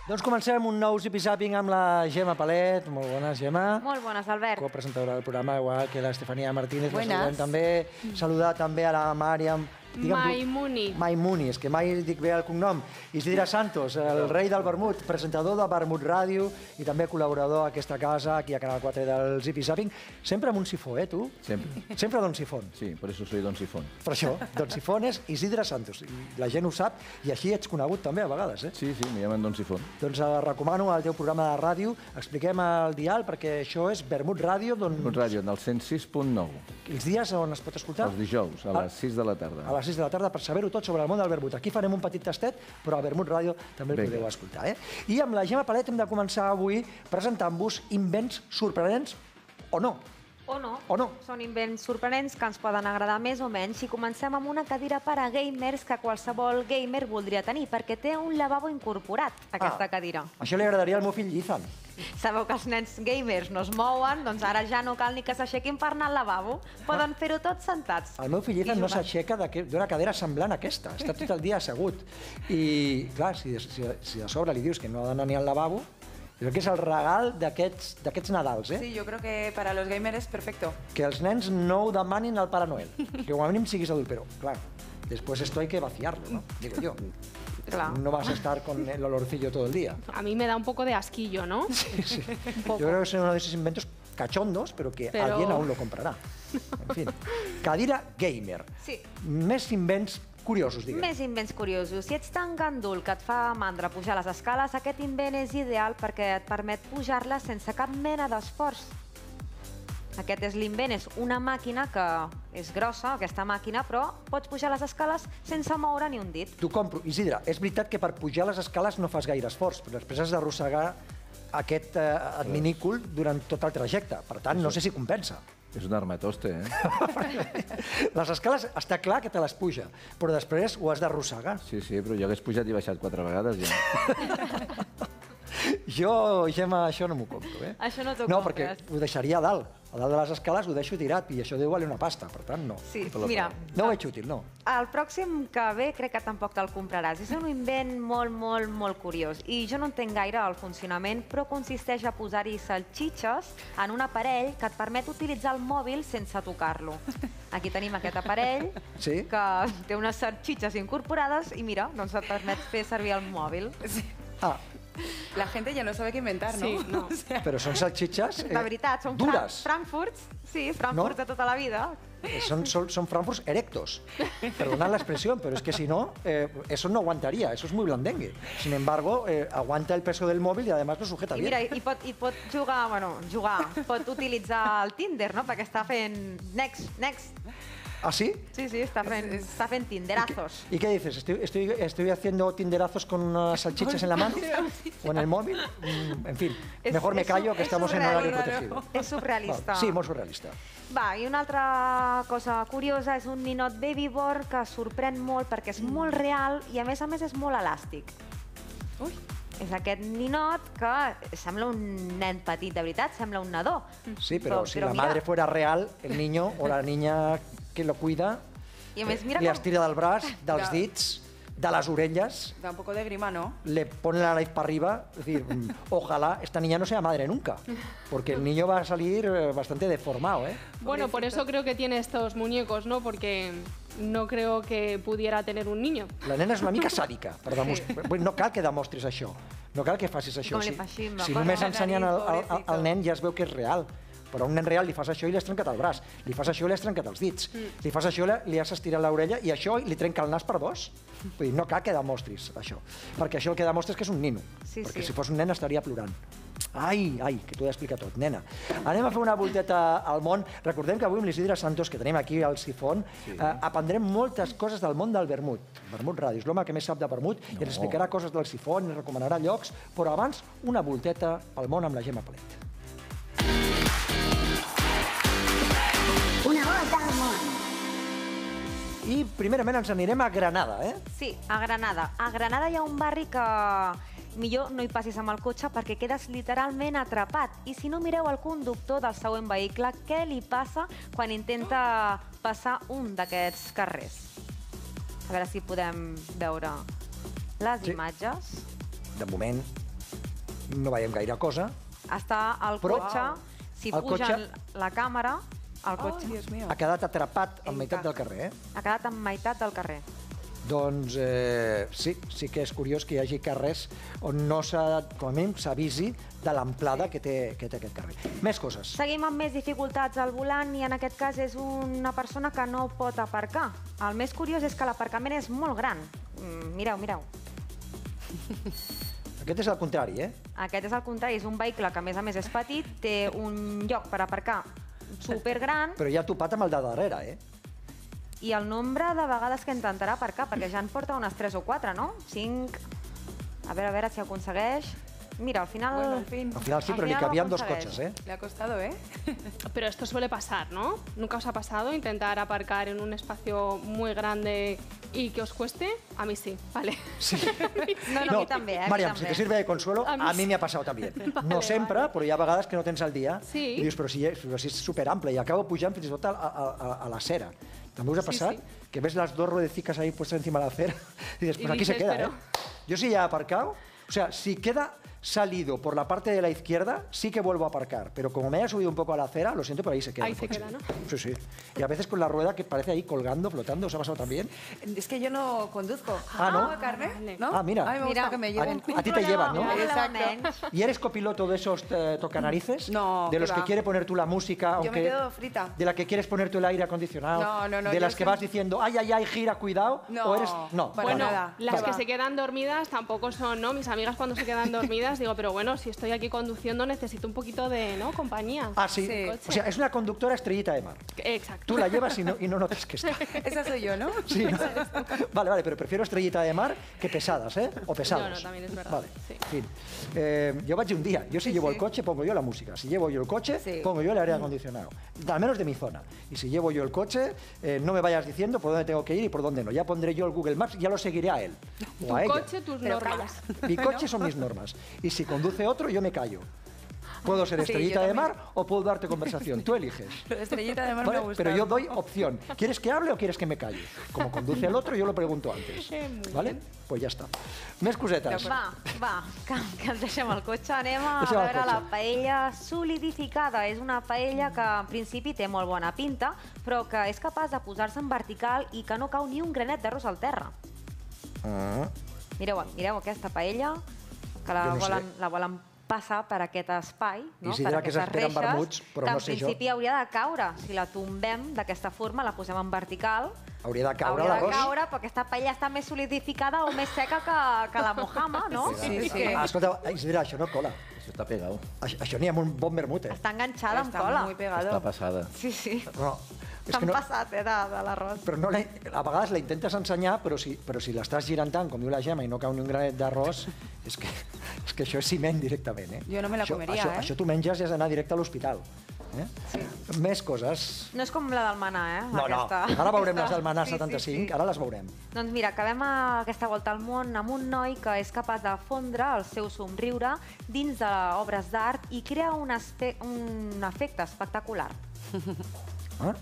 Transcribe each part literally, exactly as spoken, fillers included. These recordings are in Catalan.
Doncs comencem un nou Zipi-Zapping amb la Gemma Palet. Molt bones, Gemma. Molt bones, Albert. Co-presentadora del programa, igual que l'Estefania Martínez. Buenas. La saludem també. Saludar també a la Màriam... Maimuni. Maimuni, és que mai dic bé el cognom. Isidre Santos, el rei del vermut, presentador de Vermut Ràdio i també col·laborador a aquesta casa, aquí a Canal quatre del Zipi-Zapping. Sempre amb un sifó, eh, tu? Sempre. Sempre Don Sifón. Sí, por eso soy Don Sifón. Per això, Don Sifón és Isidre Santos. La gent ho sap i així ets conegut també a vegades, eh? Sí, sí, me llaman Don Sifón. Doncs eh, recomano el teu programa de ràdio. Expliquem el dial, perquè això és Vermut Ràdio. Doncs... Un ràdio del cent sis punt nou. Els dies on es pot escoltar? Els dijous, a les sis de la tarda. A les sis de la tarda, per saber-ho tot sobre el món del vermut. Aquí farem un petit tastet, però a Vermut Ràdio també el Vinga. podeu escoltar. Eh? I amb la Gemma Palet hem de començar avui presentant-vos invents sorprenents o no. O no. O no. Són invents sorprenents que ens poden agradar més o menys. I comencem amb una cadira per a gamers que qualsevol gamer voldria tenir, perquè té un lavabo incorporat, aquesta Ah. cadira. Això li agradaria al meu fill Ethan. Sabeu que els nens gamers no es mouen, doncs ara ja no cal ni que s'aixequin per anar al lavabo. Poden fer-ho tots sentats. El meu fill Ethan I no jugant. s'aixeca d'aquest- d'una cadira semblant a aquesta. Està tot el dia assegut. I, clar, si, si, si a sobre li dius que no ha d'anar ni al lavabo, crec que és el regal d'aquests d'aquests Nadals, eh? Sí, yo creo que para los gamers es perfecto. Que els nens no ho demanin al Pare Noel. Que com a mínim siguis adult, però, clar, después esto hay que vaciarlo, ¿no? Digo yo. Clar. No vas a estar con el olorcillo todo el día. A mí me da un poco de asquillo, ¿no? Sí, sí. Yo creo que es uno de esos inventos cachondos, pero que Pero- alguien aún lo comprarà. En fin. Cadira gamer. Sí. Més invents curiosos, diguem. Més invents curiosos. Si ets tan gandul que et fa mandra pujar les escales, aquest invent és ideal perquè et permet pujar-les sense cap mena d'esforç. Aquest és l'invent, és una màquina que és grossa, aquesta màquina, però pots pujar les escales sense moure ni un dit. T'ho compro. Isidre, és veritat que per pujar les escales no fas gaire esforç, però després has d'arrossegar aquest eh, adminícul durant tot el trajecte. Per tant, no sé si compensa. És un armatoste, eh? Les escales està clar que te les puja, però després ho has d'arrossegar. Sí, sí, però jo hagués pujat i baixat quatre vegades ja. Jo, Gemma, això no m'ho compro, eh? Això no t'ho No, compres. perquè ho deixaria a dalt. A dalt de les escales ho deixo tirat i això deu valer una pasta, per tant, no. Sí, mira, No ho veig útil, no. el pròxim que ve crec que tampoc te'l compraràs. És un invent molt, molt, molt curiós. I jo no entenc gaire el funcionament, però consisteix a posar-hi salxitxes en un aparell que et permet utilitzar el mòbil sense tocar-lo. Aquí tenim aquest aparell Sí? que té unes salxitxes incorporades i mira, doncs et permet fer servir el mòbil. Ah, La gente ya no sabe qué inventar, ¿no? Sí, no. O sea, però són salxitxes eh, De veritat, són fran dures. frankfurts, sí, frankfurts No? de tota la vida. Eh, Son, son, son frankfurts erectos. Perdonad la expresión, pero es que si no, eh, eso no aguantaría, eso es muy blandengue. Sin embargo, eh, aguanta el peso del móvil y además lo sujeta I bien. mira, i pot, i pot jugar, bueno, jugar, pot utilitzar el Tinder, no? Perquè està fent next, next. ¿Ah, sí? Sí, sí, està fent, està fent tinderazos. ¿Y qué dices? ¿Estoy, estoy, estoy haciendo tinderazos con unas salchichas en la mano? ¿O en el móvil? Mm, en fin, És- mejor me és callo su- que és estamos en horario surrealista. protegido. És surrealista. Sí, molt surrealista. Va, i una altra cosa curiosa és un ninot Babyborn que sorprèn molt perquè és molt real i a més a més és molt elàstic. uy, És aquest ninot que sembla un nen petit, de veritat, sembla un nadó. Sí, pero si la mira, madre fuera real, el niño o la niña que lo cuida I a més, mira li com... estira del braç, dels Ja. dits, de las orelles, da un poco de grima, ¿no? le pone la nariz para arriba, es decir, mm, ojalá esta niña no sea madre nunca, porque el niño va a salir eh, bastante deformado, ¿eh? Bueno, por eso creo que tiene estos muñecos, ¿no? Porque no creo que pudiera tener un niño. La nena és una mica sàdica, per demostrar. No cal que demostris això, no cal que facis això. Com li Si, fa així amb la si cara. només ensenyen al, al, al, Pobrecito. al nen ja es veu que és real. Però a un nen real li fas això i li has trencat el braç, li fas això i li has trencat els dits, Mm. li fas això i li has estirat l'orella i això li trenca el nas per dos. Vull dir, no cal que demostris això, perquè això el que demostra és que és un nino, Sí, perquè sí. si fos un nen estaria plorant. Ai, ai, que t'ho he d'explicar tot, nena. Anem a fer una volteta al món. Recordem que avui amb l'Isidre Santos, que tenim aquí al Sifón, sí. eh, aprendrem moltes coses del món del vermut. Vermut Ràdio és l'home que més sap de vermut no. i ens explicarà coses del Sifón, ens recomanarà llocs, però abans una volteta al món amb la Gemma Palet. Una volta al món. I primerament ens anirem a Granada, eh? Sí, a Granada. A Granada hi ha un barri que millor no hi passis amb el cotxe perquè quedes literalment atrapat. I si no, mireu el conductor del següent vehicle, què li passa quan intenta passar un d'aquests carrers. A veure si podem veure les Sí. imatges. De moment, no veiem gaire cosa. Està al Però- cotxe, si el pugen cotxe- la càmera, el Oh, cotxe Dios mío. Ha quedat atrapat en En meitat ca- del carrer, eh? ha quedat en meitat del carrer. Doncs eh, sí, sí que és curiós que hi hagi carrers on no s'ha, com a mínim, s'avisi de l'amplada que, té, que té aquest carrer. Més coses. Seguim amb més dificultats al volant i en aquest cas és una persona que no pot aparcar. El més curiós és que l'aparcament és molt gran. Mm, Mireu, mireu. Aquest és el contrari, eh? Aquest és el contrari, és un vehicle que a més a més és petit, té un lloc per aparcar supergran Però ja ha topat amb el de darrere, eh? i el nombre de vegades que intentarà aparcar, perquè ja en porta unes tres o quatre, no? cinc... A veure, a veure si aconsegueix. Mira, al final... Bueno, al fin. Al final sí, Al però li final ho cabien dos aconsegueix. cotxes, eh? Le ha costado, ¿eh? Pero esto suele pasar, ¿no? ¿Nunca os ha pasado intentar aparcar en un espacio muy grande y que os cueste? A mí sí, vale. Sí. No, no, a mi també, eh? a mi Mariam, si també. te sirve de consuelo, A mi a mí sí. me ha pasado también. No Vale, sempre, però hi ha vegades que no tens el dia Sí. i dius, però si, però si és superample, i acabo pujant fins i tot a, a, a, a l'acera. També us ha Sí, passat sí. que ves las dos ruedecicas ahí puestas encima de la acera y dices, Y pues aquí se dices, queda, pero- ¿eh? Yo sí ya he aparcado, o sea, si queda salido por la parte de la izquierda, sí que vuelvo a aparcar, pero como me haya subido un poco a la acera, lo siento, pero ahí se queda Ahí el se coche. queda, ¿no? Sí, sí. Y a veces con la rueda que parece ahí colgando, flotando, ¿os ha pasado también? Es que yo no conduzco. Ah, ¿no? ¿Tengo carne? Vale. ¿No? Ah, mira. A mí me gusta Mira, que me A, lleven. a ti te llevan, ¿no? Un problema Exacto. menys. ¿Y eres copiloto de esos eh, tocanarices? No, De que los que va. quiere poner tú la música, Yo aunque... me quedo frita. De la que quieres poner tú el aire acondicionado. No, no, no, De yo las que soy- vas diciendo, ay, ay, ay, gira, cuidado. No, o eres... No, para Bueno, nada. las ¿Qué que va? se quedan dormidas tampoco son, ¿no? Mis amigas cuando se quedan dormidas digo, pero bueno, si estoy aquí conduciendo necesito un poquito de, ¿no? Compañía. Ah, sí. Sí. O sea, es una conductora estrellita de mar. Exacto. Tú la llevas y no, y no notas que está. Esa soy yo, ¿no? Sí, ¿no? Vale, vale, pero prefiero estrellita de mar que pesadas, ¿eh? O pesados. No, no, también es verdad, Vale, sí. en fin. Eh, yo vaig un día. Yo si llevo sí. el coche, pongo yo la música. Si llevo yo el coche, Sí. pongo yo el aire acondicionado. Al menos de mi zona. Y si llevo yo el coche, eh, no me vayas diciendo por dónde tengo que ir y por dónde no. Ya pondré yo el Google Maps, ya lo seguiré a él. O Tu a ella. coche, tus Pero normas. Mi coche son mis normas. Y si conduce otro, yo me callo. Puedo ser Sí, estrellita yo de también. mar o puedo darte conversación. Tú eliges. Pero estrellita de mar ¿Vale? me gusta. Pero yo doy opción. ¿Quieres que hable o quieres que me calle? Como conduce el otro, yo lo pregunto antes. Muy ¿Vale? Pues ya está. Més cosetes. Va, va, que, que ens deixem el cotxe. Anem a Deixem el veure cotxe. la paella solidificada. És una paella que en principi té molt bona pinta, però que és capaç de posar-se en vertical i que no cau ni un granet d'arròs al terra. Ah, Mireu, mireu aquesta paella, que la, Jo no sé. volen, la volen passar per aquest espai, no? Isidre, per que s'esperen aquestes vermuts, però que no en sé jo. principi hauria de caure. Si la tombem d'aquesta forma, la posem en vertical, hauria de caure hauria de l'arròs. caure, però aquesta paella està més solidificada o més seca que, que la mojama, no? Sí, sí. Ah, escolta, Isidre, això no cola. Eso está pegado. Això, això n'hi ha amb un bon vermut, eh? Està enganxada amb Está cola. muy pegado. Está pasada. Sí, sí. No, és S'han que no, passat, eh, de, de l'arròs. però no la, a vegades la intentes ensenyar, però si, però si l'estàs girant tant, com diu la Gemma, i no cau ni un granet d'arròs, és, que, és que això és ciment directament, eh? Jo no me la això, comeria, això, eh? Això tu menges i has d'anar directe a l'hospital. Eh? Sí. Més coses. No és com la del Manà, eh? No, aquesta. no, ara veurem les del Manà Sí, sí, setanta-cinc, sí. ara les veurem. Doncs mira, acabem a aquesta volta al món amb un noi que és capaç de fondre el seu somriure dins d'obres d'art i crea un, espe un efecte espectacular. Ah?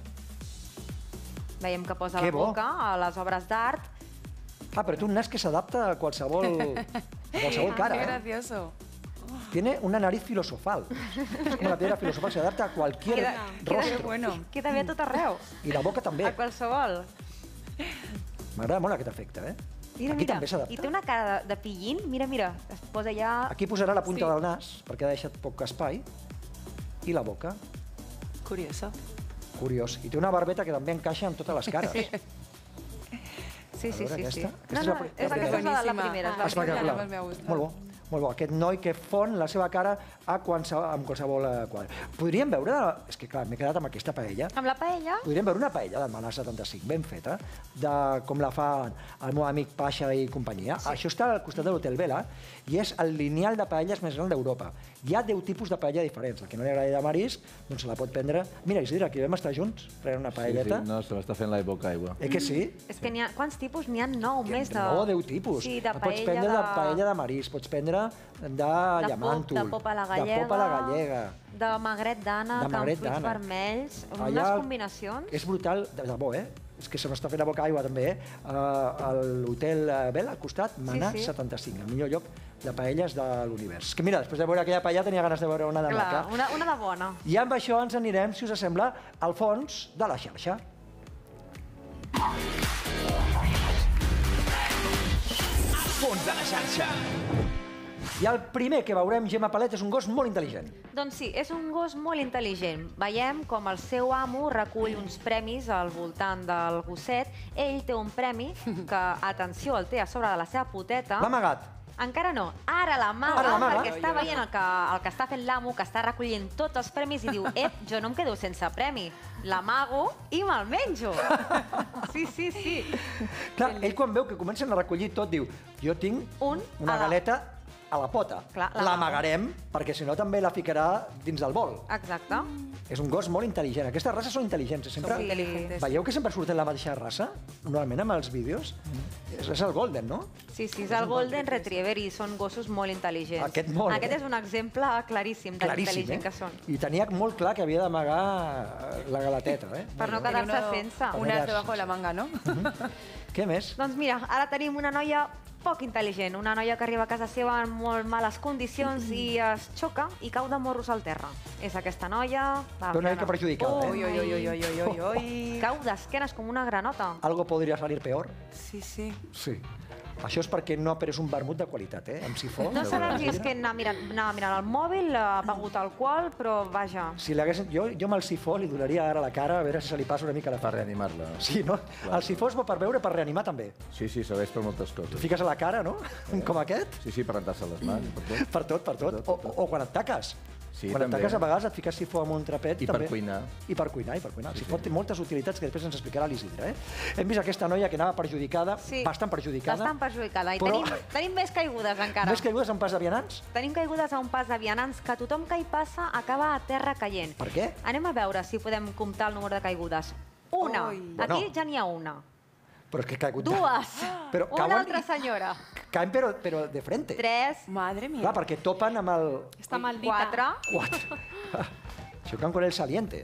Veiem que posa Que la bo. boca a les obres d'art. ah, però tu un nas que s'adapta a qualsevol, a qualsevol cara, Qué eh? gracioso. Tiene una nariz filosofal. Es como la piedra filosofal, se adapta a cualquier Queda- rostro. Qué bueno. Queda bé a tot arreu, I la boca també. a qualsevol. M'agrada molt aquest efecte, eh? Mira, Aquí mira, també s'adapta. i té una cara de, de pillín. Mira, mira, es posa ja... Aquí posarà la punta Sí. del nas, perquè ha deixat poc espai, i la boca. Curioso. Curiós. I té una barbeta que també encaixa en totes les cares. Sí, sí, A veure, sí, sí. aquesta- aquesta No, és no, la pri- és, la aquesta és la, la primera. primera. És la Espectacular. primera. Además me ha gustado. Molt bo. Molt bo. Aquest noi que fon la seva cara a qualsevol, amb qualsevol eh, quadre. Podríem veure... És que, clar, m'he quedat amb aquesta paella. Amb la paella, Podríem veure una paella del Manà setanta-cinc, ben feta, de com la fa el meu amic Pasha i companyia. Sí. Això està al costat de l'Hotel Vela i és el lineal de paelles més gran d'Europa. Hi ha deu tipus de paella diferents. La que no li agrada de marisc, doncs se la pot prendre... Mira, Isidre, aquí vam estar junts, prenent una Sí, sí, paelleta. no, se m'està fent la boca aigua. Eh que sí? és que n'hi ha... Quants tipus? N'hi ha nou més de... No, deu tipus. Sí, de pots paella prendre de... de... paella de marisc, pots prendre de, de llamàntol, pop, de pop a la gallega, de pop a la gallega. de magret d'Anna, De que amb magret fruits d'Anna. vermells, unes Allà combinacions. És brutal, de debò, eh? És que se m'està fent la boca aigua també, eh? A l'hotel eh, Bel, al costat, Manà sí. setanta-cinc, el millor lloc de paelles de l'univers. Que mira, després de veure aquella paella tenia ganes de veure una de Clar, maca. una, una de bona. I amb això ens anirem, si us sembla, al fons de la xarxa. Fons de la xarxa. I el primer que veurem, Gemma Palet, és un gos molt intel·ligent. Doncs sí, és un gos molt intel·ligent. Veiem com el seu amo recull uns premis al voltant del gosset. Ell té un premi que, atenció, el té a sobre de la seva poteta. L'ha amagat. Encara no, ara l'amaga, Ara l'amaga? perquè està veient el que, el que està fent l'amo, que està recollint tots els premis i diu, ep, jo no em quedo sense premi, l'amago i me'l menjo. Sí, sí, sí. Clar, ell quan veu que comencen a recollir tot, diu, jo tinc Un una a la- galeta a la pota. Clar, la- L'amagarem, perquè si no també la ficarà dins del bol. Exacte. És un gos molt intel·ligent. Aquestes races són intel·ligents. Sempre... Són inteligentes. Veieu que sempre surten la mateixa raça? Normalment amb els vídeos. És, és el Golden, no? Sí, sí, és el Golden Retriever i són gossos molt intel·ligents. Aquest molt, Aquest eh? és un exemple claríssim de l'intel·ligent que són. I tenia molt clar que havia d'amagar la galateta, eh? Per no Molt bé. quedar-se sense. Unas debajo de la manga, ¿no? Què més? Doncs mira, ara tenim una noia poc intel·ligent, una noia que arriba a casa seva en molt males condicions i es xoca i cau de morros al terra. És aquesta noia... Va, Una mira, mica perjudicada, Uy, eh? uy, uy, uy, uy, uy, uy, uy. Cau d'esquenes com una granota. Algo podria salir peor? Sí, sí. Sí. Això és perquè no ha pres un vermut de qualitat, eh? Amb sifó. No sabem si és que anava mirant, anava mirant el mòbil, ha begut alcohol, però vaja. Si l'haguessin... Jo, jo amb el sifó li donaria ara a la cara a veure si se li passa una mica la Per farra. reanimar-la. Sí, no? El sifó és bo per veure, per reanimar també. Sí, sí, serveix per moltes coses. Fiques a la cara, no? Com aquest. Sí, sí, per rentar-se les mans, per tot. Per tot, per tot. O, o, o quan et taques. Sí, quan et també. taques a vegades et fiques sifó amb un trapet. I per també. cuinar. I per cuinar, i per cuinar. El sifó té moltes utilitats que després ens explicarà l'Isidre. Eh? Hem vist aquesta noia que anava perjudicada, Sí, bastant perjudicada. bastant perjudicada. I però- tenim, tenim més caigudes encara. Més caigudes en pas de vianants? Tenim caigudes a un pas de vianants que tothom que hi passa acaba a terra caient. Per què? Anem a veure si podem comptar el número de caigudes. Una. Ui. Aquí Bueno. ja n'hi ha una. Però és que he caigut... Dues. Però Una cauen altra i- senyora. Caen però, però de frente. Tres. Madre mía. Clar, perquè topen amb el... Està maldita. Quatre. Quatre. Chocan con el saliente.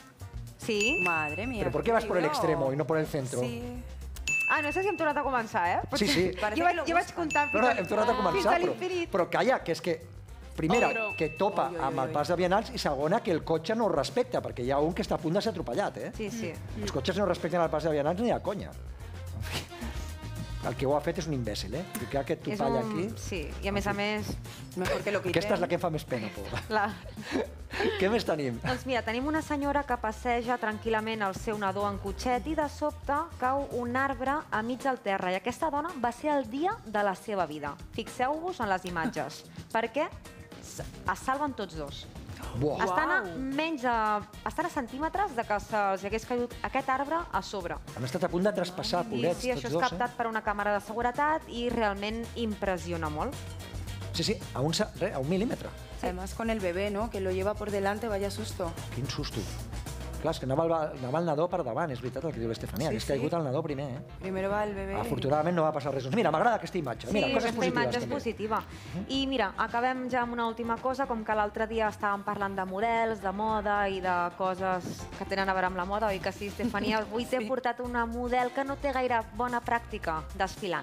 Sí. Madre mía. ¿Pero por qué vas por el peligro. extremo y no por el centro? Sí. Ah, no sé si hem tornat a començar, eh? Sí, sí. Parece Jo que vaig, lo jo vaig buscan. comptant No, no, hem tornat a fins començar, a però, l'infinit. però calla, que és que, primera, Ogro. que topa Ui, ui, amb el ui. pas de vianants, i segona, que el cotxe no ho respecta, perquè hi ha un que està a punt de ser atropellat, eh? Sí, sí. Els cotxes no respecten el pas de vianants ni a conya. En fi, el que ho ha fet és un imbècil, eh? Ficar aquest És topall un... aquí... Sí, i a més a més... Mejor que lo quiten. Aquesta és la que em fa més pena, pobra. La... Què més tenim? Doncs mira, tenim una senyora que passeja tranquil·lament el seu nadó en cotxet i de sobte cau un arbre a mig del terra. I aquesta dona va ser el dia de la seva vida. Fixeu-vos en les imatges, perquè s- es salven tots dos. Buah. Estan a menys de... Estan a centímetres de que se'ls hagués caigut aquest arbre a sobre. Han estat a punt de traspassar, I pobrets, sí, això tots és dos, captat per una càmera de seguretat i realment impressiona molt. eh? Sí, sí, a un, sa- re, a un mil·límetre. Además con el bebé, ¿no? Que lo lleva por delante, vaya susto. Quin susto. Clar, és que anava el, anava el nadó per davant, és veritat el que diu l'Estefania, Sí, hagués sí. caigut el nadó primer, eh? Primero va el bebé. Afortunadament no va passar res. Doncs mira, m'agrada aquesta imatge. Mira, sí, coses aquesta positives imatge és també. positiva. I mira, acabem ja amb una última cosa, com que l'altre dia estàvem parlant de models, de moda i de coses que tenen a veure amb la moda, oi que sí, Estefania? Avui t'he portat una model que no té gaire bona pràctica desfilant.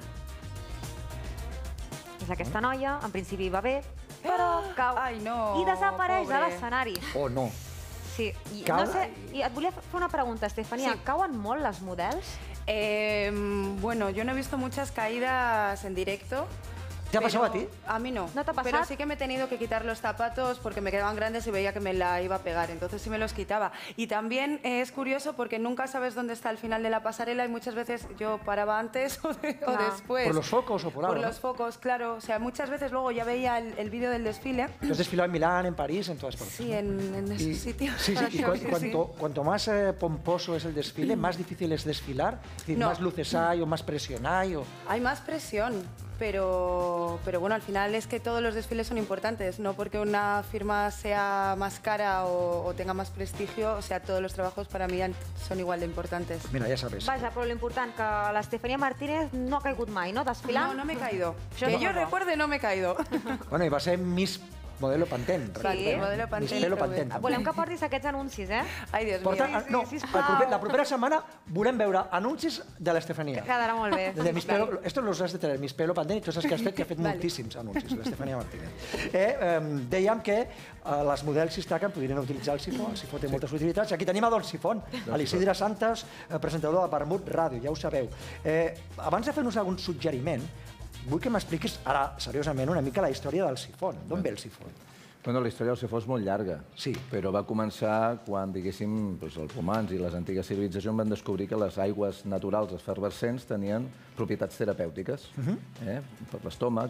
És aquesta noia, en principi va bé, però cau Ai, no, i desapareix de pobre. l'escenari. Oh, no. Sí, i, Cau? no sé, i et volia fer una pregunta, Estefania. Sí. Cauen molt les models? Eh, bueno, yo no he visto muchas caídas en directo. ¿Te ha pero- pasado a ti? A mí no. ¿No te ha Pero pasado? sí que me he tenido que quitar los zapatos porque me quedaban grandes y veía que me la iba a pegar. Entonces sí me los quitaba. Y también eh, es curioso porque nunca sabes dónde está el final de la pasarela y muchas veces yo paraba antes o, de- o Claro. después. ¿Por los focos o por algo, Por no? los focos, claro. O sea, muchas veces luego ya veía el, el vídeo del desfile. Tú has desfilado en Milán, en París, en todas partes. Sí, en, en esos Y- sitios. Sí, sí, y cu- Sí, sí. cuanto, cuanto más eh, pomposo es el desfile, más difícil es desfilar. Es decir, No. más luces hay o más presión hay. O... Hay más presión, pero, pero bueno, al final es que todos los desfiles son importantes, no porque una firma sea más cara o, o tenga más prestigio, o sea, todos los trabajos para mí han- son igual de importantes. Mira, ya sabes. Vaja, però l'important que l'Estefania Martínez no ha caigut mai, no? Desfilant. No, no me he caído. Això Que és yo bo. recuerde, no me he caído. Bueno, i va ser Miss Modelo Pantene. Sí, modelo Pantene. Mispelo Pantene. Volem que portis aquests anuncis, eh? Ai, Dios Porta, mío. no, sí, el sisplau. proper, la propera setmana volem veure anuncis de l'Estefania. Quedarà molt bé. De Mispelo, estos los has de tener, Mispelo Pantene, tu saps que has fet, que ha fet moltíssims anuncis, l'Estefania Martínez. Eh, eh, dèiem que eh, les models si es traquen podrien utilitzar el sifó, el sifó té moltes utilitats. Aquí tenim a Don Sifón, a l'Isidre Santos, eh, presentador de Vermut Ràdio, ja ho sabeu. Eh, abans de fer-nos algun suggeriment, vull que m'expliquis ara, seriosament, una mica la història del sifón. D'on ve el sifó? Bueno, la història del sifó és molt llarga, Sí. però va començar quan, diguéssim, doncs, els romans i les antigues civilitzacions van descobrir que les aigües naturals efervescents tenien propietats terapèutiques eh, per l'estómac.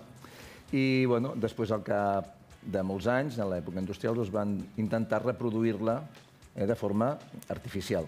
I, bueno, després, al cap de molts anys, en l'època industrial, doncs, van intentar reproduir-la eh, de forma artificial.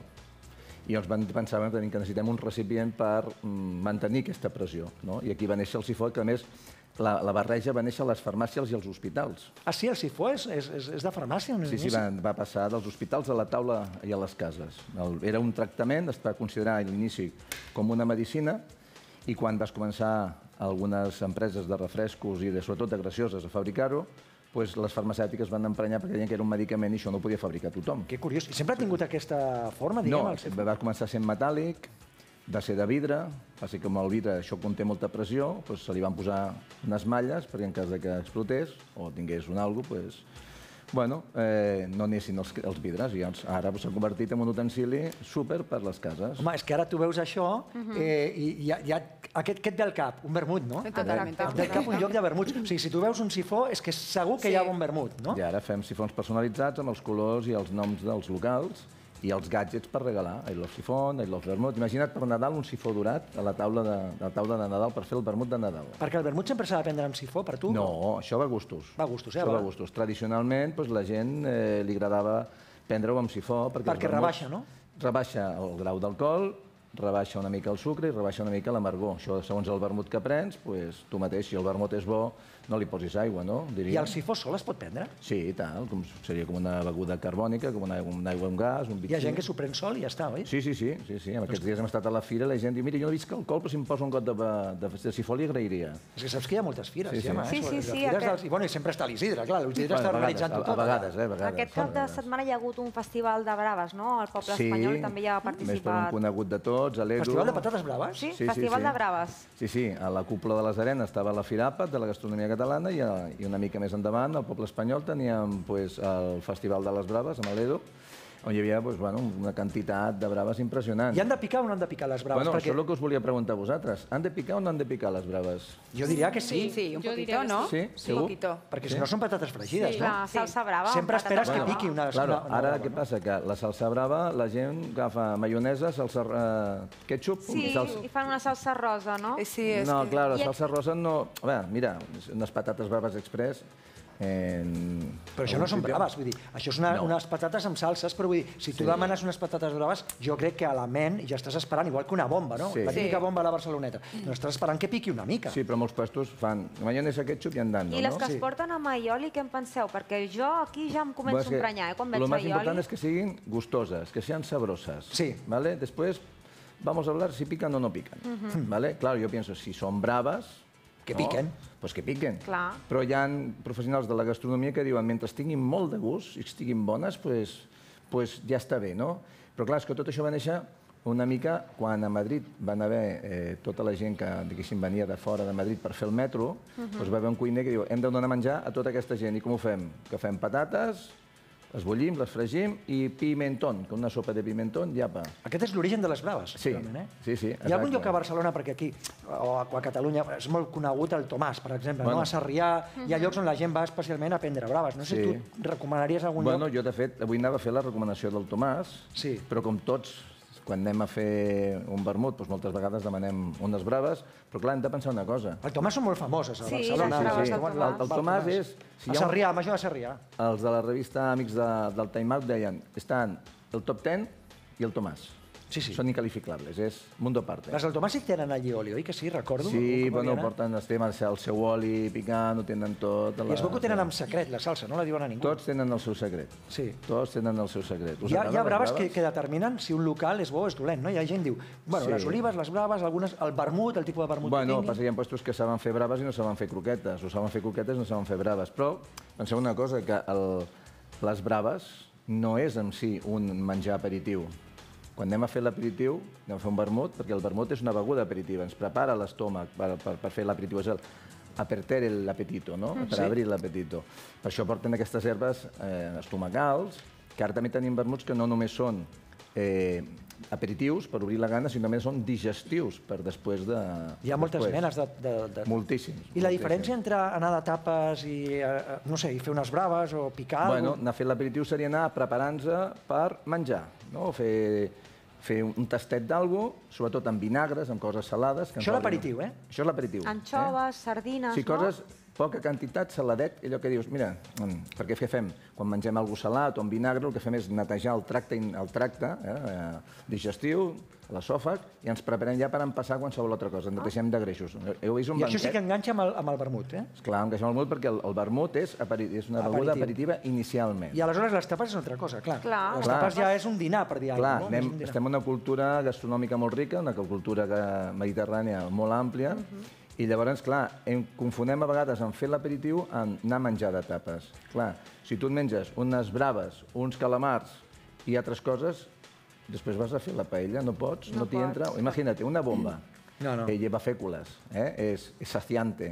I llavors van pensar que necessitem un recipient per mm, mantenir aquesta pressió. No? I aquí va néixer el sifó, que a més la, la barreja va néixer a les farmàcies i als hospitals. Ah, sí, el sifó és, és, és de farmàcia? En Sí, sí, va, va passar dels hospitals a la taula i a les cases. El, era un tractament, es va considerar a l'inici com una medicina, i quan vas començar algunes empreses de refrescos i de, sobretot de gracioses a fabricar-ho, doncs les farmacèutiques van emprenyar perquè deien que era un medicament i això no ho podia fabricar tothom. Que curiós. I sempre ha tingut aquesta forma, diguem, No, el sifó? va començar sent metàl·lic, va ser de vidre, va ser com el vidre, això conté molta pressió, doncs se li van posar unes malles perquè en cas de que explotés o tingués un algo, doncs, bueno, eh, no anessin els, els vidres. I llavors, ara s'ha convertit en un utensili súper per les cases. Home, és que ara tu veus això eh, i ja, ja aquest, què et ve al cap? Un vermut, no? Totalment. Et ve al cap un lloc de vermuts. O sigui, si tu veus un sifó és que segur que Sí. hi ha un vermut, no? I ara fem sifons personalitzats amb els colors i els noms dels locals i els gadgets per regalar. I love sifon, I love vermut. Imagina't per Nadal un sifó dorat a la taula de, a la taula de Nadal per fer el vermut de Nadal. Perquè el vermut sempre s'ha de prendre amb sifó, per tu? No, això va a gustos. Va a gustos, eh, Això va va. a gustos. Tradicionalment, doncs, la gent eh, li agradava prendre-ho amb sifó. Perquè, Perquè els vermuts rebaixa, no? Rebaixa el grau d'alcohol, rebaixa una mica el sucre i rebaixa una mica l'amargor. Això, segons el vermut que prens, doncs, tu mateix, si el vermut és bo, no li posis aigua, no? I Diria. el sifó sol es pot prendre? Sí, tal, com, seria com una beguda carbònica, com una, una aigua amb gas, un Hi ha bitxí. gent que s'ho pren sol i ja està, oi? Sí, sí, sí, sí, sí. En aquests dies hem estat a la fira i la gent diu, mira, jo no visc alcohol, però si em poso un got de, de, de sifó li agrairia. És que saps que hi ha moltes fires, Sí, sí. Gemma, eh? Sí, sí, Sobre- sí, les fires aquest- dels- I, bueno, i sempre està l'Isidre, clar, l'Isidre Bueno, està a vegades, organitzant-ho a, tot. a vegades, eh, a vegades. Aquest cap de setmana hi ha hagut un festival de braves, no? El poble espanyol i també hi ha més per un participat. conegut de tots, a l'Edu. Festival de patates braves? Sí, Sí, sí, festival sí. de braves. Sí, sí, a la cúpula de les Arenes estava la Firàpat, de la gastronomia catalana, i, a, i una mica més endavant, al poble espanyol, teníem pues, el Festival de les Braves, amb l'Edu, on hi havia pues, bueno, una quantitat de braves impressionant. I han de picar o no han de picar les braves? Bueno, Perquè això és el que us volia preguntar a vosaltres. Han de picar o no han de picar les braves? jo diria que sí, Sí, un Yo poquito, diría que ¿no? sí. Sí, Un segur? poquito. perquè si no són patates fregides, Sí, no? la salsa brava. Sempre amb patates esperes que braves. piqui una... Claro, una, una ara brava, què no? passa? Que la salsa brava, la gent agafa maionesa, salsa eh, ketchup... Sí, salsa... i fan una salsa rosa, no? Eh, Sí, es No, que... clar, la I- salsa rosa no... A veure, mira, unes patates braves express... En... Però això no són braves, vull dir, això és una, No. unes patates amb salses, però vull dir, si tu demanes unes patates braves, jo crec que a la ment ja estàs esperant, igual que una bomba, no? Sí. La típica Sí. bomba a la Barceloneta. No estàs esperant que piqui una mica. Sí, però molts puestos fan maionesa, ketchup i andando, I les no? que Sí. es porten amb aioli, què en penseu? Perquè jo aquí ja em començo Bueno, és a que emprenyar, eh? Quan veig Lo más aioli... important es que siguin gustosas, que sean sabrosas. Sí. ¿Vale? Después vamos a hablar si pican o no pican. ¿Vale? Claro, yo pienso, si son bravas... Que no, piquen. Pues que piquen. Clar. Però hi ha professionals de la gastronomia que diuen mentre tinguin molt de gust i estiguin bones, pues, pues ja està bé, no? Però clar, és que tot això va néixer una mica quan a Madrid van haver eh, tota la gent que, diguéssim, venia de fora de Madrid per fer el metro, doncs va haver un cuiner que diu hem de donar menjar a tota aquesta gent. I com ho fem? Que fem patates, les bullim, les fregim i pimentón, que una sopa de pimentón, llapa. Aquest és l'origen de les braves, Sí, realment, eh? sí, sí. Hi ha algun exacte. lloc a Barcelona, perquè aquí, o a, o a Catalunya, és molt conegut el Tomàs, per exemple, Bueno. no? A Sarrià, hi ha llocs on la gent va especialment a prendre braves. No sé si Sí. tu recomanaries algun Bueno, lloc... jo, de fet, avui anava a fer la recomanació del Tomàs, Sí. però com tots, quan anem a fer un vermut, doncs moltes vegades demanem unes braves, però clar, hem de pensar una cosa. El Tomàs són molt famoses a Sí, Barcelona. les braves sí. del El, Tomàs. El, el Tomàs és... Si a hi ha un- Sarrià, a Major de Sarrià. Els de la revista Amics de, del Time Out deien estan el top ten i el Tomàs. Sí, sí. Són incalificables, és mundo aparte. Les del Tomàs sí tenen allí oli, oi que sí? Recordo. Sí, com bueno, havia anat. porten el tema, el seu oli picant, ho tenen tot. I es veu que ho tenen en secret, la salsa, no la diuen a ningú. Tots tenen el seu secret. Sí. Tots tenen el seu secret. Us Hi ha, hi ha agraden les braves que, que determinen si un local és bo o és dolent, no? Hi ha gent que diu, bueno, Sí. les olives, les braves, algunes, el vermut, el tipus de vermut Bueno, que passa tingui. que hi ha puestos que saben fer braves i no saben fer croquetes, o saben fer croquetes i no saben fer braves. Però penseu una cosa, que el, les braves no és en si un menjar aperitiu. Quan anem a fer l'aperitiu, anem a fer un vermut, perquè el vermut és una beguda aperitiva, ens prepara l'estómac per, per, per fer l'aperitiu, és el aperter l'apetito, no? Per abrir l'apetito. Per això porten aquestes herbes eh, estomacals, que ara també tenim vermuts que no només són eh, aperitius per obrir la gana, sinó també són digestius per després de... Hi ha moltes després. menes de... de, de... Moltíssims. I la diferència entre anar de tapes i, eh, no sé, i fer unes braves o picar... Bueno, algú- anar a fer l'aperitiu seria anar preparant-se per menjar, no? Fer, fer un tastet d'algú, sobretot amb vinagres, amb coses salades... Que ens Això obrin- l'aperitiu, eh? Això és l'aperitiu. Anxoves, sardines, Sí, no? coses, poca quantitat, saladet, allò que dius, mira, mm, perquè què fem? Quan mengem alguna salat o amb vinagre, el que fem és netejar el tracte, in- el tracte eh, eh, digestiu, l'esòfag, i ens preparem ja per empassar qualsevol altra cosa. Ens netegem de greixos. Heu vist un I això sí banquet? que enganxa amb el, amb el vermut, eh? Esclar, enganxa amb el vermut perquè el, el vermut és, aperi és una beguda Aperitiu. aperitiva inicialment. I aleshores les tapes és una altra cosa, clar. Clar. Les Clar. tapes ja és un dinar, per dir Clar, alguna cosa, no? anem, És un dinar. estem en una cultura gastronòmica molt rica, una cultura que- mediterrània molt àmplia, i llavors, clar, em confonem a vegades en fer l'aperitiu en anar a menjar de tapes. Clar, si tu et menges unes braves, uns calamars i altres coses, després vas a fer la paella, no pots, no, No t'hi pots. entra. Imagina't, una bomba, No, no. eh, lleva fècules, eh? és, és saciante.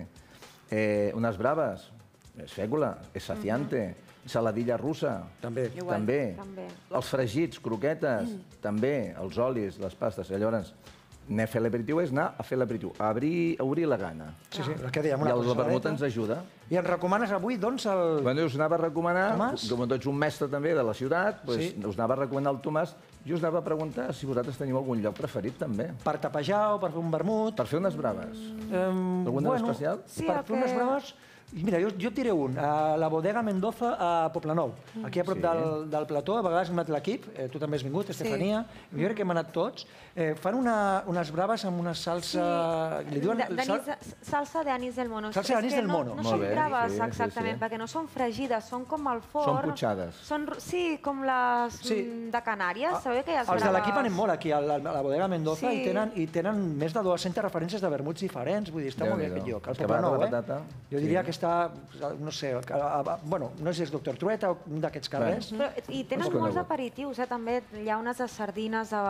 Eh, unes braves, és fècula, és saciante. Saladilla russa, També. Igual. també. També. Els fregits, croquetes, també. Els olis, les pastes. Llavors, anar a fer l'aperitiu és anar a fer l'aperitiu, a obrir, a obrir la gana. Sí, sí, el que dèiem, I una el cosa vermut saladeta. ens ajuda. I ens recomanes avui, doncs, el... Bueno, us anava a recomanar, Tomàs? com tu ets un mestre també de la ciutat, doncs Sí. us anava a recomanar el Tomàs, i us anava a preguntar si vosaltres teniu algun lloc preferit també, per tapejar o per fer un vermut. per fer unes braves. Um, Alguna especial? Sí, per el fer unes que- braves... Mira, jo, jo et diré un, a la bodega Mendoza a Poblenou, aquí a prop Sí. del, del plató, a vegades hem anat l'equip, eh, tu també has vingut, Estefania, jo crec que hem anat tots, eh, fan una, unes braves amb una salsa... Li diuen... De- sal- d'anís de- salsa de anís del mono. Salsa d'anís És que del no, mono. No Molt són bé, braves, sí, sí, exactament, sí. perquè no són fregides, són com al forn. Són punxades. Són, sí, com les Sí. mm, de Canàries, sabeu que hi ha Els de l'equip anem molt aquí a la, a la bodega Mendoza Sí. i, tenen, i tenen més de dues-centes referències de vermuts diferents, vull dir, està molt bé Déu-n'hi-do. aquest lloc. El Els que van a la Poblenou, eh? patata. Jo diria que està, no sé, a, a, bueno, no sé si és doctor Trueta o un d'aquests carrers. Però, I tenen És molts conegut. aperitius, eh? també llaunes de sardines, de,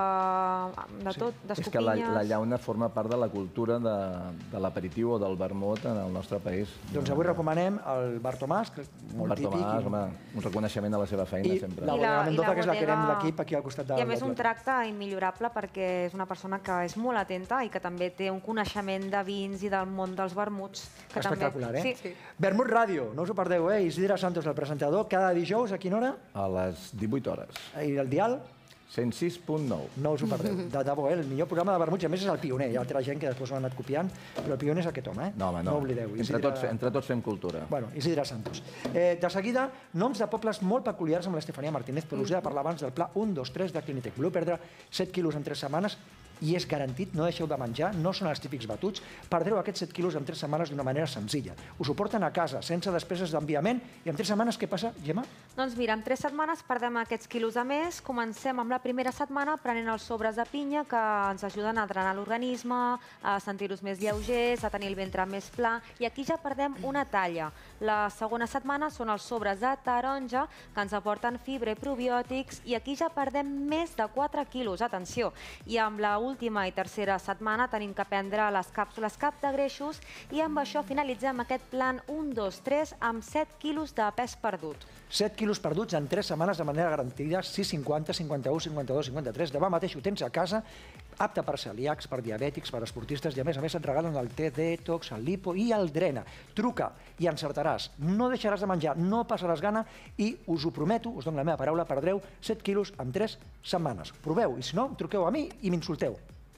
de tot, És que la, d'escopinyes. la llauna forma part de la cultura de, de l'aperitiu o del vermut en el nostre país. Doncs avui recomanem el Bar Tomàs, que és molt Bart típic. Tomàs, i- home, un reconeixement a la seva feina I sempre. la I bodega la- Mendoza, i la que és la que anem bodega- l'equip aquí al costat del I a més del un plató. tracte immillorable perquè és una persona que és molt atenta i que també té un coneixement de vins i del món dels vermuts. Que Espectacular, també... eh? Sí. Vermut Ràdio, no us ho perdeu, eh? Isidre Santos, el presentador, cada dijous, a quina hora? A les divuit hores. I el dial? cent sis punt nou. No us ho perdeu. De debò, eh? El millor programa de vermuts, i a més és el pioner. Hi ha altra gent que després ho ha anat copiant, però el pioner és aquest home, eh? No, home, no. No oblideu. Entre Isidre- tots, fe- entre tots fem cultura. Bueno, Isidre Santos. Eh, de seguida, noms de pobles molt peculiars amb l'Estefania Martínez, però us he de parlar abans del pla un, dos, tres de Clinitec. Voleu perdre set quilos en tres setmanes i és garantit, no deixeu de menjar, no són els típics batuts, perdreu aquests set quilos en tres setmanes d'una manera senzilla. Us ho porten a casa, sense despeses d'enviament, i en tres setmanes què passa, Gemma? Doncs mira, en tres setmanes perdem aquests quilos a més. Comencem amb la primera setmana prenent els sobres de pinya que ens ajuden a drenar l'organisme, a sentir-nos més lleugers, a tenir el ventre més pla, i aquí ja perdem una talla. La segona setmana són els sobres de taronja que ens aporten fibra i probiòtics, i aquí ja perdem més de quatre quilos, atenció. I amb la última i tercera setmana tenim que prendre les càpsules cap de greixos, i amb això finalitzem aquest plan un, dos, tres amb set quilos de pes perdut. set quilos perduts en tres setmanes de manera garantida, sis, cinquanta, cinquanta-u, cinquanta-dos, cinquanta-tres. Demà mateix ho tens a casa, apte per celíacs, per diabètics, per esportistes, i a més a més et regalen el té detox, el lipo i el drena. Truca i encertaràs. No deixaràs de menjar, no passaràs gana, i us ho prometo, us dono la meva paraula, perdreu set quilos en tres setmanes. Proveu, i si no, truqueu a mi i m'insulteu.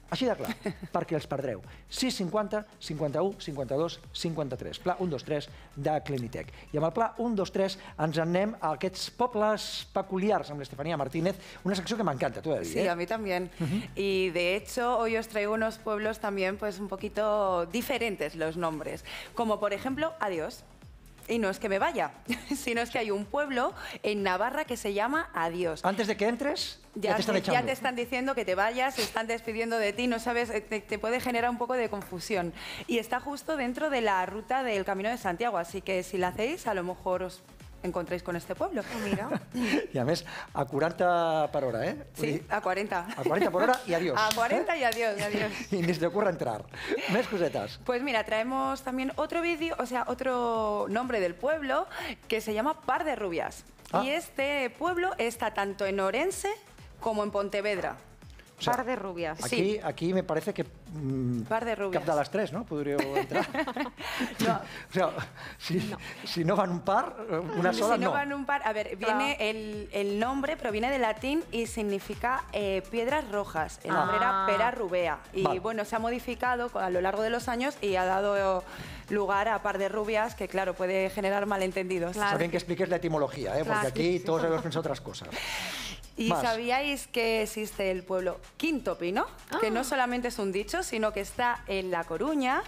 Així de clar, perquè els perdreu. sis cinquanta, cinquanta-u, cinquanta-dos, cinquanta-tres. Pla un dos tres de Clinitec. I amb el pla un dos tres ens anem a aquests pobles peculiars amb l'Estefania Martínez, una secció que m'encanta, tu he de dir, Sí, eh? a mí también. Y de hecho, hoy os traigo unos pueblos también pues un poquito diferentes los nombres. Como por ejemplo, Adiós. Y no es que me vaya, sino es que hay un pueblo en Navarra que se llama Adiós. Antes de que entres, ya, Ya te están te, echando. ya te están diciendo que te vayas, se están despidiendo de ti, no sabes, te, te puede generar un poco de confusión. Y está justo dentro de la ruta del Camino de Santiago, así que si la hacéis, a lo mejor os encontréis con este pueblo. Mira. I a més, a quaranta per hora, eh? Vull Sí, dir, a cuarenta. a quaranta per hora i adiós. A cuarenta y adiós, adiós. I ni se te ocurra entrar. Més cosetes. Pues mira, traemos también otro vídeo, o sea, otro nombre del pueblo que se llama Par de Rubias. Ah. Y este pueblo está tanto en Orense como en Pontevedra. O sea, Par de rubias. Aquí, aquí me parece que mm, Par de rubias. cap de les tres, no? Podríeu entrar. No. O sea, si no. si no van un par, una sola si no, no. van un par, a ver, viene el, el nombre proviene del latín y significa eh, piedras rojas. El nombre Ah. era Pera Rubea y Vale. bueno, se ha modificado a lo largo de los años y ha dado lugar a Par de Rubias que claro, puede generar malentendidos. Claro. Está bien que expliques la etimología, ¿eh? Claro, Porque aquí sí, sí. todos habíamos pensado otras cosas. ¿Y Más. sabíais que existe el pueblo Quinto Pino? Que no solamente es un dicho, sino que está en La Coruña.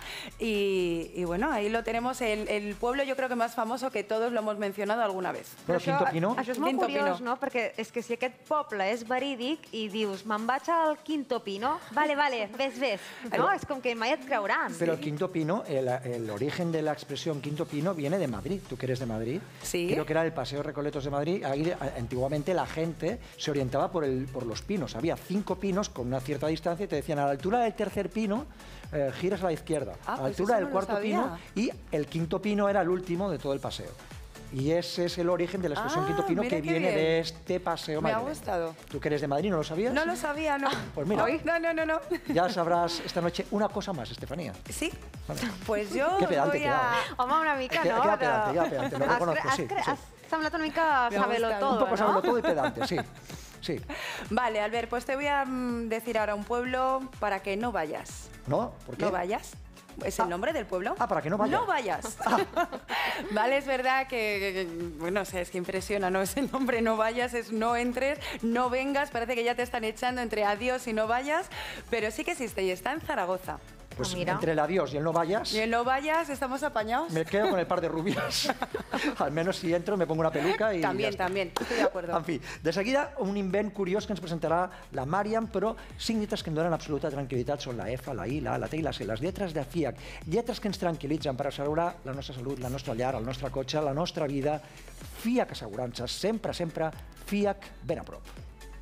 Y, y bueno, ahí lo tenemos, el, el pueblo yo creo que más famoso que todos lo hemos mencionado alguna vez. Però Això- Quinto Pino... Això és molt Quinto curiós, Pino. no? Perquè és que si aquest poble és verídic i dius, me'n vaig al Quinto Pino, vale, vale, ves, ves. No? És com que mai et creuran. Pero el Quinto Pino, el, el origen de la expresión Quinto Pino viene de Madrid. Tú que eres de Madrid. Sí. Creo que era el Paseo Recoletos de Madrid. Ahí, a- antiguamente la gente se orientaba por, el, por los pinos. Había cinco pinos con una cierta distancia y te decían a la altura del tercer pino eh, giras a la izquierda. Ah, a la pues altura eso del no lo cuarto sabía. pino y el quinto pino era el último de todo el paseo. Y ese es el origen de la expresión Ah, Quinto Pino mira que qué viene bien. de este paseo Me ha madrileño. gustado. ¿Tú que eres de Madrid no lo sabías? No lo sabía, no. Pues mira. Hoy- No, no, no, no. Ya sabrás esta noche una cosa más, Estefanía. Sí, Vale. pues yo Qué pedante voy que a... Home, una mica, Queda- no? queda De- pedante, queda pedante, lo Has reconozco, cre- sí, has cre- sí. Has semblat una mica Me ha sabelo gustado. todo, Un poco no? saberlo todo y pedante, sí. Sí. Vale, Albert, pues te voy a mm, decir ahora un pueblo para que no vayas. ¿No? ¿Por qué? ¿No vayas? ¿Es el Ah. nombre del pueblo? Ah, para que no vaya. No vayas. Vale, es verdad que, que- que- bueno, o sea, es que impresiona, ¿no? Es el nombre no vayas, es no entres, no vengas, parece que ya te están echando entre adiós y no vayas, pero sí que existe y está en Zaragoza. Pues Ah, mira. entre el adiós y el no vayas, Y el no vayas, estamos apañados. me quedo con el par de rubias. Al menos si entro me pongo una peluca y También, ja està. también, estoy de acuerdo. En fi, de seguida un invent curiós que ens presentarà la Màriam, però cinc lletres que em donen absoluta tranquil·litat són la F, la I, la A, la T i la C, les lletres de FIAC, lletres que ens tranquil·litzen per assegurar la nostra salut, la nostra llar, el nostre cotxe, la nostra vida. FIAC Assegurances, sempre, sempre FIAC ben a prop.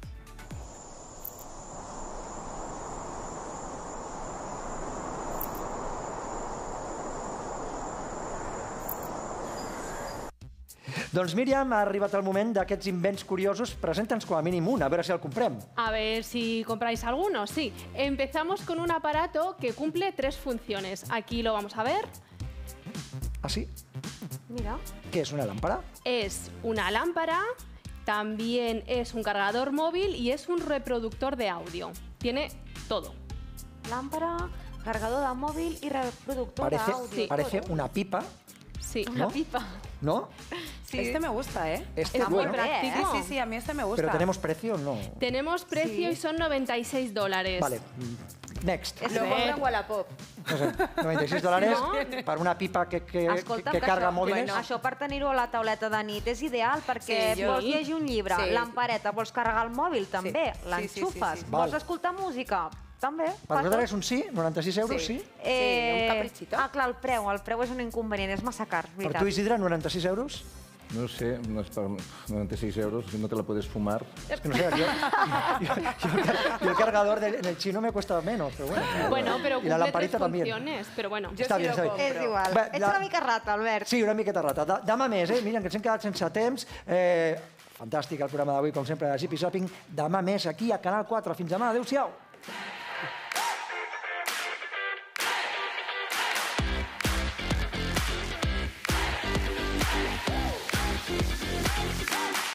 Doncs Míriam, ha arribat el moment d'aquests invents curiosos. Presenta'ns com a mínim un, a veure si el comprem. A ver si compráis alguno, sí. Empezamos con un aparato que cumple tres funciones. Aquí lo vamos a ver. Ah, sí? Mira. Què és, una làmpara? Es una lámpara, también es un cargador móvil y es un reproductor de audio. Tiene todo. Lámpara, cargador de móvil y reproductor Parece, de audio. Sí. parece una pipa, Sí. Una ¿no? pipa. ¿no? Sí. Este me gusta, ¿eh? Este Es es muy bueno, práctico. Sí, sí, sí, a mí este me gusta. pero ¿tenemos precio o no? Tenemos precio Sí. y son noventa y seis dólares. Vale, mm, next. És Lo bé. compro en Wallapop. No sé, noventa y seis dólares No. per una pipa que, que, Escolta'm, que, que carga això, mòbils. bueno, això per tenir-ho a la tauleta de nit és ideal, perquè Sí, jo- vols llegir un llibre, Sí. lampareta, vols carregar el mòbil, també, Sí, sí, l'enxufes. sí, sí, sí. Vols Val. escoltar música, també. Per fa vosaltres és tot. un sí? noranta-sis euros, sí? Sí. Sí, un caprichito. Ah, clar, el preu, el preu és un inconvenient, és massa car, Per veritat. tu, Isidre, noranta-sis euros? No sé, no es per noventa y seis euros, si no te la puedes fumar. Es que no sé, yo, yo- yo el, car- yo el cargador del, en el chino me cuesta menos, pero bueno. Bueno, pero Y la cumple tres lamparita también. funciones, pero bueno. Yo Està sí bien, lo està bien. compro. És igual. Va, Ets la- una mica rata, Albert. Sí, una miqueta rata. Da- Demà més, eh? Mira, que ens hem quedat sense temps. Eh, fantàstic el programa d'avui, com sempre, de Zippy Shopping. Demà més aquí a Canal quatre. Fins demà. Adéu-siau.